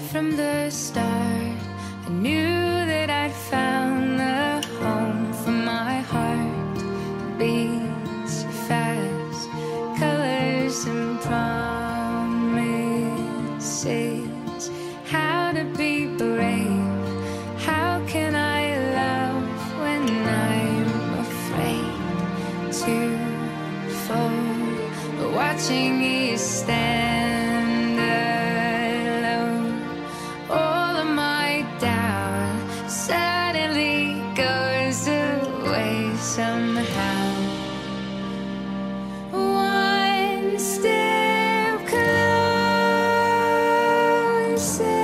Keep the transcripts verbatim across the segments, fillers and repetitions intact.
from the start. I knew that I'd found the home for my heart. Beats fast, colors and promises. How to be brave, how can I love when I'm afraid to fall? But watching you stand alone, all of my doubt suddenly goes away somehow. One step closer.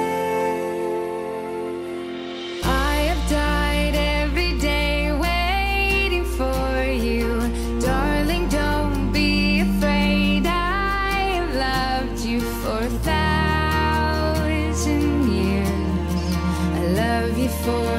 I have died every day waiting for you. Darling, don't be afraid. I have loved you for a thousand years. I love you for